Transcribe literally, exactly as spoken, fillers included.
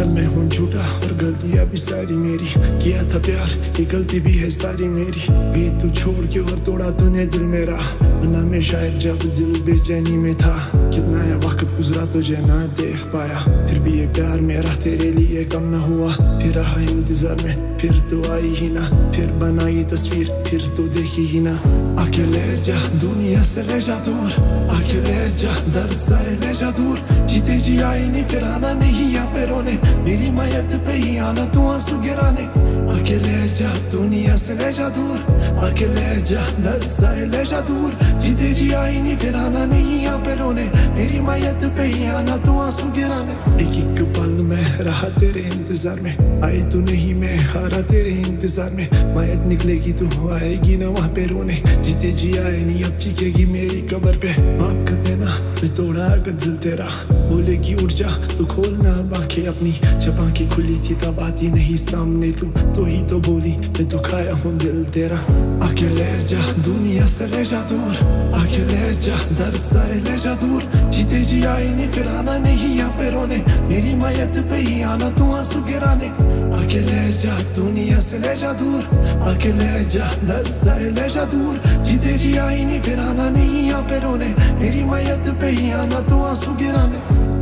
चल मैं हूँ झूठा और गलतियाँ भी सारी मेरी, किया था प्यार ये गलती भी है सारी मेरी। भी तू छोड़ के और तोड़ा तूने दिल मेरा, वरना मैं शायद जब दिल बेचैनी में था। कितना है वक्त गुजरा तुझे ना देख पाया, फिर भी ये प्यार मेरा तेरे लिए कम ना हुआ। फिर रहा इंतजार में, फिर तो आई ही ना, फिर बनाई तस्वीर, फिर तो देखी ही ना। आके ले जा दुनिया से ले जा दूर, आके ले जा दर्द सारे ले जा दूर। जीते जी आई नहीं फिर आना नहीं यहाँ पे रोने, मेरी मायत पे ही आना तू आंसू गिराने। आके ले जा दुनिया से ले जा दूर, आके ले जा दर्द सारे ले जा दूर। जीते जी आई नहीं फिर आना नहीं यहाँ पे रोने, मेरी मायत पे ही आना तू आंसू गिराने। एक एक पल में रहा तेरे इंतजार में, आई तू नहीं मैं हारा तेरे इंतजार में। मायत निकलेगी तू आएगी ना वहाँ पे रोने, जीते जी आए नहीं अब चीखेगी मेरी कब्र पे। माफ कर देना मैं तोड़ा अगर दिल तेरा, बोलेगी उठ जा तू खोलना आंखें अपनी। जब आंखें खुली थी तब आती नहीं सामने तू, तो ही तो बोली मैं तो खाया हूँ दिल तेरा। आके ले जा दुनिया से ले जा दूर, आके ले जा दर्द सारे ले जा दूर। जीते जी आई नहीं फिर आना नहीं यहाँ पे रोने, मेरी मायत पे ही आना तू आंसू गिराने। आके ले जा दुनिया से ले जा दूर, आके ले जा दर्द सारे ले जा दूर। जीते जी आई नहीं फिर आना नहीं यहाँ पे रोने, मेरी मायत पे ही आना तू आंसू गिराने।